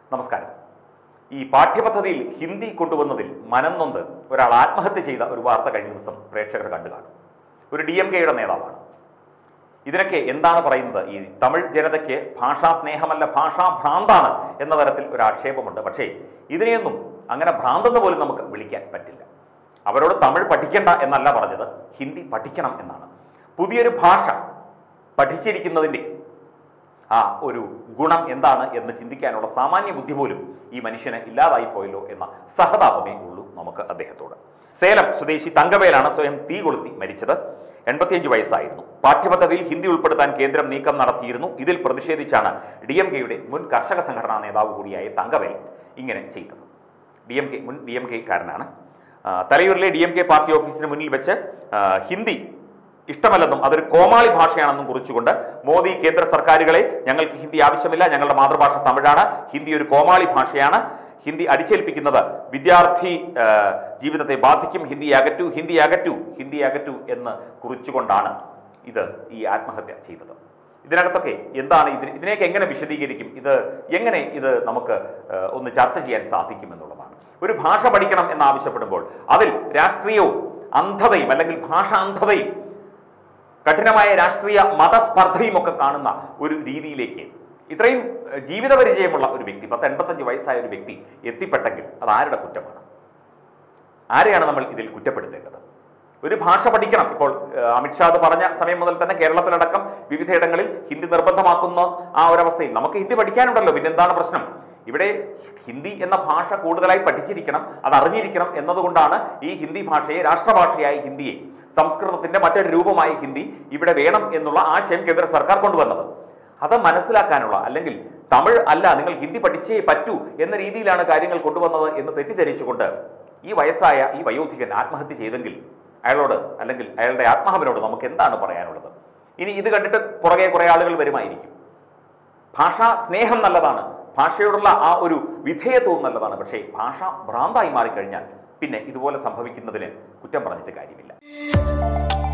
നമസ്കാരം. ഈ പാഠ്യപദ്ധതിയിൽ ഹിന്ദി കൊണ്ടുവന്നതിൽ മനംനൊന്ത് ഒരാൾ ആത്മഹത്യ ചെയ്ത ഒരു വാർത്ത കഴിഞ്ഞ ദിവസം പ്രേക്ഷകർ കണ്ടു കാണും. ഒരു DMKയുടെ നേതാവാണ്. ഇതിനൊക്കെ എന്താണ് പറയുന്നത്? ഈ തമിഴ് ജനതയ്ക്ക് ഭാഷാ സ്നേഹമല്ല ഭാഷാ ഭ്രാന്താണ് എന്ന തരത്തിൽ ഒരു ആക്ഷേപമുണ്ട്. പക്ഷേ ഇതിനെയൊന്നും അങ്ങനെ ഭ്രാന്തെന്ന് പോലും നമുക്ക് വിളിക്കാൻ പറ്റില്ല. അവരോട് തമിഴ് പഠിക്കേണ്ട എന്നല്ല പറഞ്ഞത്, ഹിന്ദി പഠിക്കണം എന്നാണ്. പുതിയൊരു ഭാഷ പഠിച്ചിരിക്കുന്നതിൻ്റെ ആ ഒരു ഗുണം എന്താണ് എന്ന് ചിന്തിക്കാനുള്ള സാമാന്യ ബുദ്ധി പോലും ഈ മനുഷ്യന് ഇല്ലാതായിപ്പോയല്ലോ എന്ന സഹതാപമേ ഉള്ളൂ നമുക്ക് അദ്ദേഹത്തോട്. സേലം സ്വദേശി തങ്കവേലാണ് സ്വയം തീ കൊളുത്തി മരിച്ചത്. 85 വയസ്സായിരുന്നു. പാഠ്യപദ്ധതിയിൽ ഹിന്ദി ഉൾപ്പെടുത്താൻ കേന്ദ്രം നീക്കം നടത്തിയിരുന്നു. ഇതിൽ പ്രതിഷേധിച്ചാണ് DMKയുടെ മുൻ കർഷക സംഘടനാ നേതാവ് കൂടിയായ തങ്കവേൽ ഇങ്ങനെ ചെയ്തത്. മുൻ DMK കാരനാണ്. തലയൂരിലെ DMK പാർട്ടി ഓഫീസിന് മുന്നിൽ വെച്ച് ഹിന്ദി ഇഷ്ടമല്ലെന്നും അതൊരു കോമാളി ഭാഷയാണെന്നും കുറിച്ചുകൊണ്ട് മോദി കേന്ദ്ര സർക്കാരുകളെ, ഞങ്ങൾക്ക് ഹിന്ദി ആവശ്യമില്ല, ഞങ്ങളുടെ മാതൃഭാഷ തമിഴാണ്, ഹിന്ദി ഒരു കോമാളി ഭാഷയാണ്, ഹിന്ദി അടിച്ചേൽപ്പിക്കുന്നത് വിദ്യാർത്ഥി ജീവിതത്തെ ബാധിക്കും, ഹിന്ദി അകറ്റൂ, ഹിന്ദി അകറ്റൂ, ഹിന്ദി അകറ്റൂ എന്ന് കുറിച്ചുകൊണ്ടാണ് ഈ ആത്മഹത്യ ചെയ്തത്. ഇതിനകത്തൊക്കെ എന്താണ് ഇതിനെയൊക്കെ എങ്ങനെ വിശദീകരിക്കും? എങ്ങനെ നമുക്ക് ഒന്ന് ചർച്ച ചെയ്യാൻ സാധിക്കുമെന്നുള്ളതാണ്. ഒരു ഭാഷ പഠിക്കണം എന്നാവശ്യപ്പെടുമ്പോൾ അതിൽ രാഷ്ട്രീയവും അന്ധതയും അല്ലെങ്കിൽ ഭാഷാന്ധതയും കഠിനമായ രാഷ്ട്രീയ മതസ്പർദ്ധയും ഒക്കെ കാണുന്ന ഒരു രീതിയിലേക്ക് ഇത്രയും ജീവിത പരിചയമുള്ള ഒരു വ്യക്തി, 85 വയസ്സായ ഒരു വ്യക്തി എത്തിപ്പെട്ടെങ്കിൽ അത് ആരുടെ കുറ്റമാണ്? ആരെയാണ് നമ്മൾ ഇതിൽ കുറ്റപ്പെടുത്തേണ്ടത്? ഒരു ഭാഷ പഠിക്കണം. ഇപ്പോൾ അമിത്ഷാ പറഞ്ഞ സമയം മുതൽ തന്നെ കേരളത്തിലടക്കം വിവിധയിടങ്ങളിൽ ഹിന്ദി നിർബന്ധമാക്കുന്ന ആ ഒരവസ്ഥയിൽ നമുക്ക് ഹിന്ദി പഠിക്കാനുണ്ടല്ലോ, പിന്നെന്താണ് പ്രശ്നം? ഇവിടെ ഹിന്ദി എന്ന ഭാഷ കൂടുതലായി പഠിച്ചിരിക്കണം, അത് അറിഞ്ഞിരിക്കണം എന്നതുകൊണ്ടാണ് ഈ ഹിന്ദി ഭാഷയെ, രാഷ്ട്രഭാഷയായ ഹിന്ദിയെ, സംസ്കൃതത്തിന്റെ മറ്റൊരു രൂപമായ ഹിന്ദി ഇവിടെ വേണം എന്നുള്ള ആശയം കേന്ദ്ര സർക്കാർ കൊണ്ടുവന്നത്. അത് മനസ്സിലാക്കാനുള്ള, അല്ലെങ്കിൽ തമിഴ് അല്ല നിങ്ങൾ ഹിന്ദി പഠിച്ചേ പറ്റൂ എന്ന രീതിയിലാണ് കാര്യങ്ങൾ കൊണ്ടുവന്നത് എന്ന് തെറ്റിദ്ധരിച്ചുകൊണ്ട് ഈ വയസ്സായ ഈ വയോധികൻ ആത്മഹത്യ ചെയ്തെങ്കിൽ അയാളോട്, അല്ലെങ്കിൽ അയാളുടെ ആത്മാവിനോട് നമുക്ക് എന്താണ് പറയാനുള്ളത്? ഇനി ഇത് കണ്ടിട്ട് പുറകെ കുറെ ആളുകൾ വരുമായിരിക്കും. ഭാഷാ സ്നേഹം നല്ലതാണ്, ഭാഷയോടുള്ള ആ ഒരു വിധേയത്വവും നല്ലതാണ്. പക്ഷേ ഭാഷ ഭ്രാന്തായി മാറിക്കഴിഞ്ഞാൽ പിന്നെ ഇതുപോലെ സംഭവിക്കുന്നതിന് കുറ്റം പറഞ്ഞിട്ട് കാര്യമില്ല.